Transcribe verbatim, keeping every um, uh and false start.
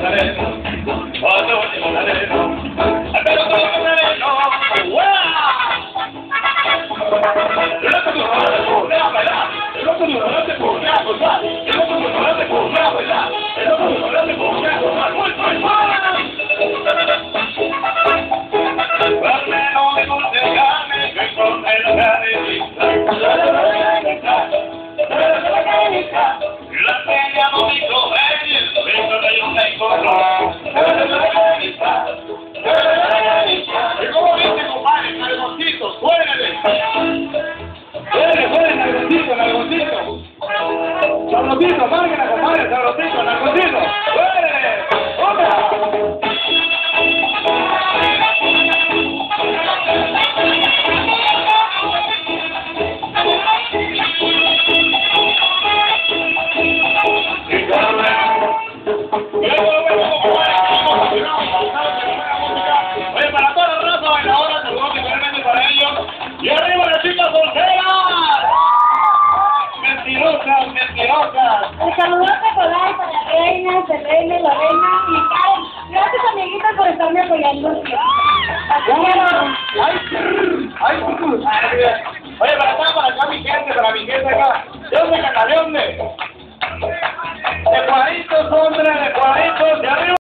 Nazareno, otro último Nazareno, pero todo Nazareno, ¡guau! El otro turno no te podrá bailar, el otro turno no te podrá gozar, el otro turno no te podrá bailar, el otro turno no te podrá gozar, ¡muy, muy, muy! Barreno de Montegame, que con el galerista, la peña bonito venir, vengo de un encontrón. Y como dice, compadre, cargoncito, suénele. Suénele, suénele, cargoncito, cargoncito. Sabrosito, márquela, compadre, sabrosito, cargoncito. Suénele, otra. Oye, para toda la raza bailadora, saludos especialmente para ellos. ¡Y arriba las chicas solteras! ¡Mentirosas, mentirosas! El saludo Nicolai para la reina, Selene, Lorena y Karen. Gracias, amiguitas, por estarme apoyando. ¡Ay! ¡Ay! Oye, para acá, para acá, mi gente, para mi gente acá. ¿De dónde, Cacaleonde? De cuadritos, hombre, de cuadritos, de arriba.